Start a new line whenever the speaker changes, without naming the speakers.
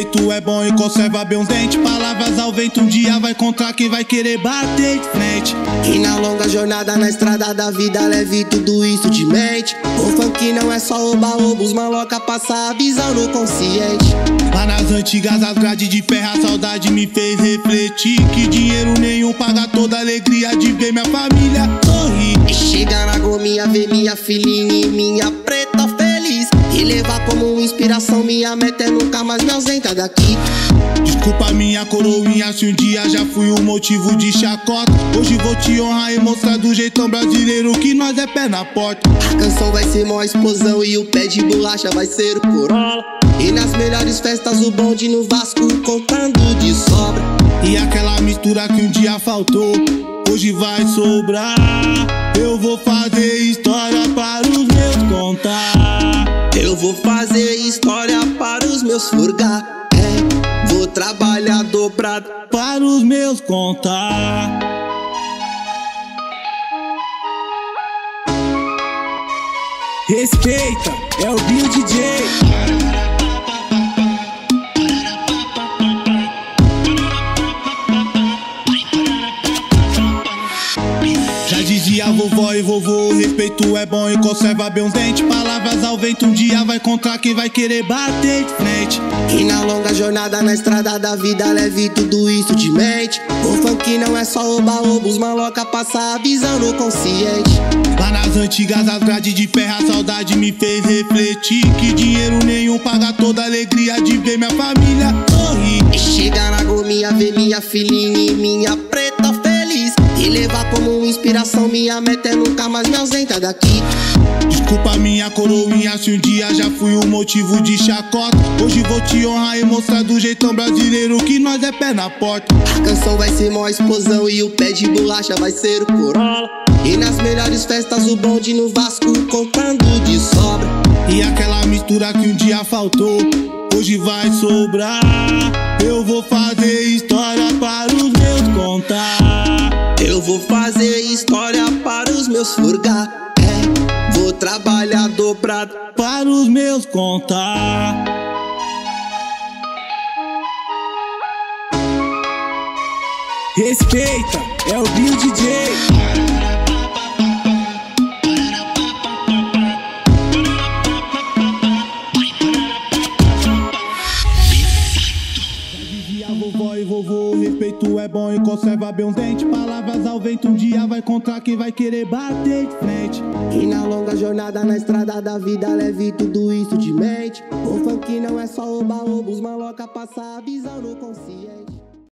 respeito é bom e conserva bem os dentes. Palavras ao vento, um dia vai encontrar quem vai querer bater de frente.
E na longa jornada na estrada da vida, leve tudo isso de mente. O funk não é só oba-oba, os maloca passa a visão no consciente.
Lá nas antigas, as grades de ferro, a saudade me fez refletir que dinheiro nenhum paga toda a alegria de ver minha família sorrir.
E chegar na gominha, ver minha filhinha e minha preta feliz, e levar como inspiração minha meta é nunca mais me ausentar daqui.
Desculpa minha coroinha se um dia já fui um motivo de chacota. Hoje vou te honrar e mostrar do jeitão brasileiro que nós é pé na porta.
A canção vai ser mó explosão e o pé de bolacha vai ser o Corolla. E nas melhores festas o bonde no Vasco contando de sobra.
E aquela mistura que um dia faltou, hoje vai sobrar. Eu vou fazer história para os meus contar.
Eu vou fazer história para os meus furgar. Vou trabalhar dobrado
para os meus contar.
Respeita, é o Bill DJ.
Já dizia vovó e vovô, respeito é bom e conserva bem os dentes. Palavras ao vento, um dia vai encontrar quem vai querer bater de frente.
E na longa jornada na estrada da vida, leve tudo isso de mente. O funk não é só oba-oba, os maloca passa a visão no consciente.
Lá nas antigas, as grades de ferro, a saudade me fez refletir que dinheiro nenhum paga toda a alegria de ver minha família sorrir.
E chegar na gominha, ver minha filhinha e minha preta feliz, e levar como inspiração minha meta é nunca mais me ausentar daqui.
Desculpa minha coroinha se um dia já fui um motivo de chacota. Hoje vou te honrar e mostrar do jeitão brasileiro que nós é pé na porta.
A canção vai ser mó explosão e o pé de bolacha vai ser o Corolla. E nas melhores festas o bonde no Vasco contando de sobra.
E aquela mistura que um dia faltou, hoje vai sobrar. Eu vou fazer história para os meus contar.
Eu vou fazer história para os meus furgar. Vou trabalhar dobrado
para os meus contar.
Respeita, é o Bill DJ.
Vovó e vovô, respeito é bom e conserva bem os dentes. Palavras ao vento, um dia vai encontrar quem vai querer bater de frente.
E na longa jornada na estrada da vida, leve tudo isso de mente. O funk não é só oba-oba, os maloca passa a visão no consciente.